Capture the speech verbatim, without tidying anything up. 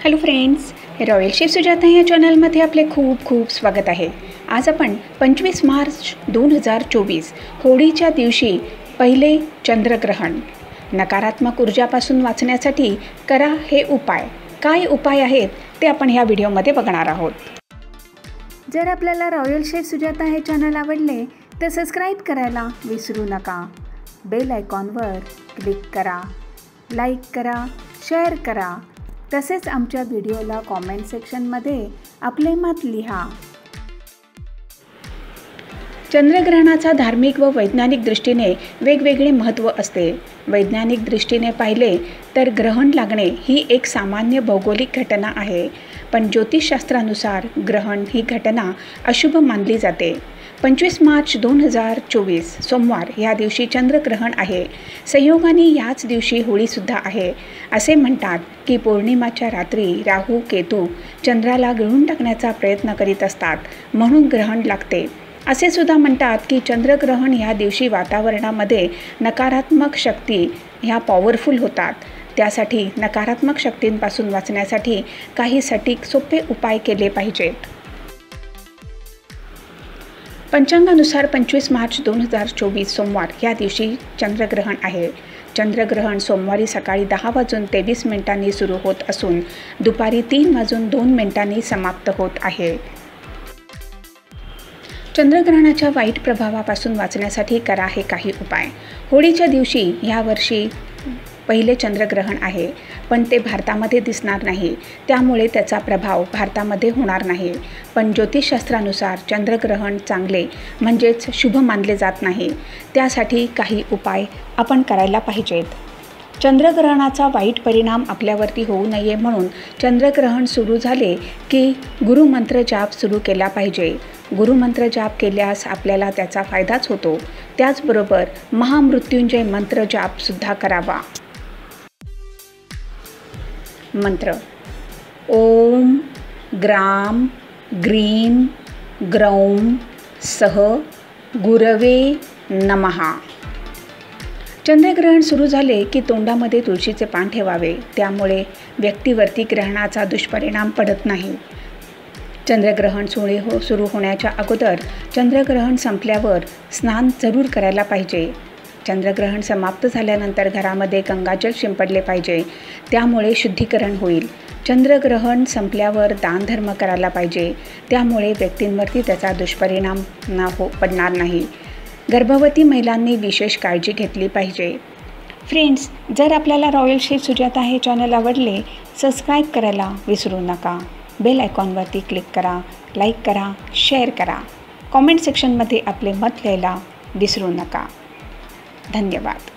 Hello friends, royal chef Sujata या चॅनलमध्ये आपले खूप खूप स्वागत आहे। आज आपण पंचवीस मार्च दोन हजार चोवीस होळीच्या दिवशी पहिले चंद्रग्रहण, नकारात्मक ऊर्जापासून वाचण्यासाठी करा हे उपाय। काय उपाय आहेत ते आपण ह्या व्हिडिओमध्ये बघणार आहोत। जर आपल्याला रॉयल शेफ सुजाता हे चॅनल आवडले तर सबस्क्राईब करायला विसरू नका। बेल आयकॉनवर क्लिक करा, लाईक करा, शेअर करा, तसेच आमच्या व्हिडिओला कॉमेंट सेक्शनमध्ये आपले मत लिहा। चंद्रग्रहणाचा धार्मिक व वैज्ञानिक दृष्टीने वेगवेगळे महत्त्व असते। वैज्ञानिक दृष्टीने पाहिले तर ग्रहण लागणे ही एक सामान्य भौगोलिक घटना आहे, पण ज्योतिषशास्त्रानुसार ग्रहण ही घटना अशुभ मानली जाते। पंचवीस मार्च दोन हजार चोवीस सोमवार या दिवशी चंद्रग्रहण आहे। संयोगाने याच दिवशी होळीसुद्धा आहे। असे म्हणतात की पौर्णिमाच्या रात्री राहू केतू चंद्राला गिळून टाकण्याचा प्रयत्न करीत असतात, म्हणून ग्रहण लागते। असे सुद्धा म्हणतात की चंद्रग्रहण ह्या दिवशी वातावरणामध्ये नकारात्मक शक्ती ह्या पॉवरफुल होतात। त्यासाठी नकारात्मक शक्तींपासून वाचण्यासाठी काही सटीक सोपे उपाय केले पाहिजेत। पंचांगानुसार पंचवीस मार्च दोन हजार चोवीस सोमवार या दिवशी चंद्रग्रहण आहे। चंद्रग्रहण सोमवारी सकाळी दहा वाजून तेवीस मिनिटांनी सुरू होत असून दुपारी तीन वाजून दोन मिनिटांनी समाप्त होत आहे। चंद्रग्रहणाच्या वाईट प्रभावापासून वाचण्यासाठी करा हे काही उपाय। होळीच्या दिवशी यावर्षी पहिले चंद्रग्रहण आहे, पण ते भारतामध्ये दिसणार नाही, त्यामुळे त्याचा प्रभाव भारतामध्ये होणार नाही। पण ज्योतिषशास्त्रानुसार चंद्रग्रहण चांगले म्हणजेच शुभ मानले जात नाही, त्यासाठी काही उपाय आपण करायला पाहिजेत। चंद्रग्रहणाचा वाईट परिणाम आपल्यावरती होऊ नये म्हणून चंद्रग्रहण सुरू झाले की गुरुमंत्र जाप सुरू केला पाहिजे। गुरुमंत्र जाप केल्यास आपल्याला त्याचा फायदाच होतो। त्याचबरोबर महामृत्युंजय मंत्र जापसुद्धा करावा। मंत्र ओम ग्राम ग्रीम ग्रौम सह गुरवे नमः। चंद्रग्रहण सुरू झाले की तोंडामध्ये तुळशीचे पान ठेवावे, त्यामुळे व्यक्तीवरती ग्रहणाचा दुष्परिणाम पडत नाही। चंद्रग्रहण सुरू हो सुरू होण्याच्या अगोदर चंद्रग्रहण संपल्यावर स्नान जरूर करायला पाहिजे। चंद्रग्रहण समाप्त झाल्यानंतर घरामध्ये गंगाजल शिंपडले पाहिजे, त्यामुळे शुद्धीकरण होईल। चंद्रग्रहण संपल्यावर दानधर्म करायला पाहिजे, त्यामुळे व्यक्तींवरती त्याचा दुष्परिणाम न हो पडणार नाही। गर्भवती महिलांनी विशेष काळजी घेतली पाहिजे। फ्रेंड्स, जर आपल्याला रॉयल शेफ सुजाता हे चॅनल आवडले सबस्क्राईब करायला विसरू नका। बेल आयकॉनवरती क्लिक करा, लाईक करा, शेअर करा, कॉमेंट सेक्शनमध्ये आपले मत लिहायला विसरू नका। धन्यवाद।